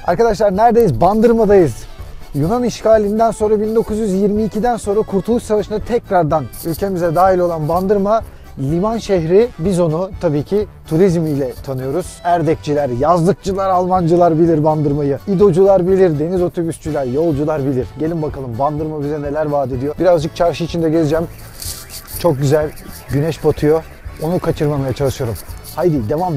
Arkadaşlar neredeyiz? Bandırma'dayız. Yunan işgalinden sonra 1922'den sonra Kurtuluş Savaşı'nda tekrardan ülkemize dahil olan Bandırma liman şehri. Biz onu tabii ki turizmiyle tanıyoruz. Erdekçiler, yazlıkçılar, Almancılar bilir Bandırma'yı. İdocular bilir, deniz otobüsçüler, yolcular bilir. Gelin bakalım Bandırma bize neler vaat ediyor. Birazcık çarşı içinde gezeceğim. Çok güzel güneş batıyor. Onu kaçırmamaya çalışıyorum. Haydi devam.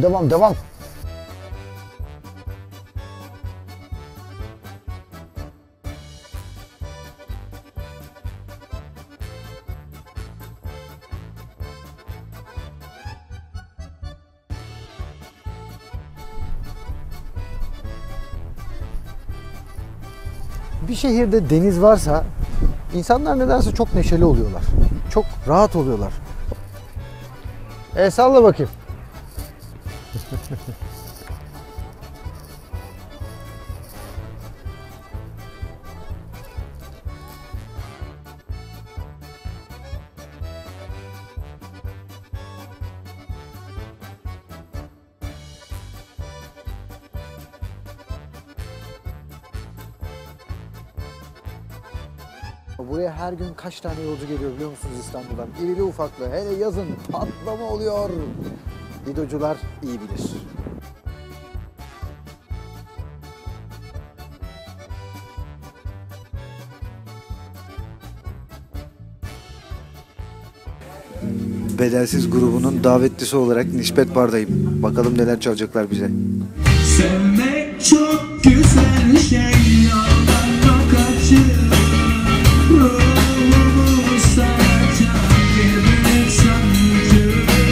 Bir şehirde deniz varsa insanlar nedense çok neşeli oluyorlar. Çok rahat oluyorlar. Salla bakayım. Buraya her gün kaç tane yolcu geliyor biliyor musunuz İstanbul'dan? İrili ufaklı, hele yazın patlama oluyor. İdocular iyi bilir. Bedelsiz grubunun davetlisi olarak Nispet Bar'dayım. Bakalım neler çalacaklar bize. Sevmek çok güzel şey, yoldan kaçır. Ruhumu saracak bir büyük sancı.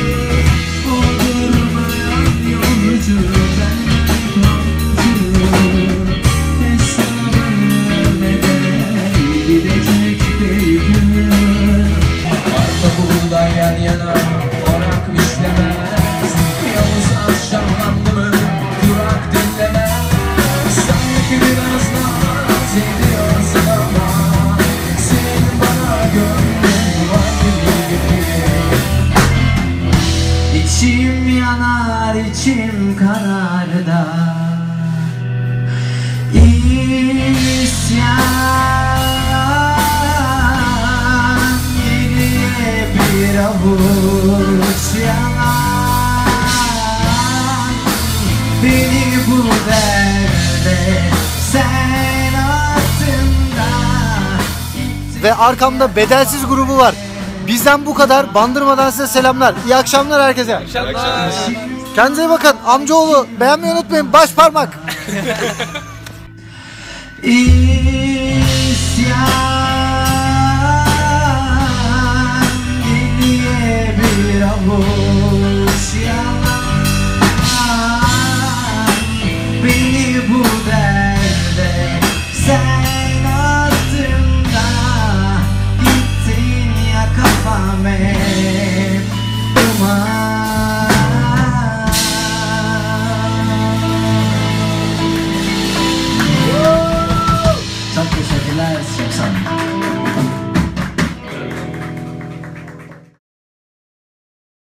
Olurmayan yolcu benden kaldı. Hesabını ödemeden gidecek bir gün. Arpa buğday yan yana orak işlemez. Yavuz akşamlandı mı durak dinlemez. Sanki biraz naz ediyorsun ama senin bana gönlün var gibi. İçim yanar, içim kanar da İsyan yine bir avuç yalan beni bu derde sen attın da. Ve arkamda Bedelsiz grubu var. Bizden bu kadar. Bandırmadan size selamlar. İyi akşamlar herkese. Kendinize iyi bakın. Amcaoğlu beğenmeyi unutmayın. Baş parmak. İsyan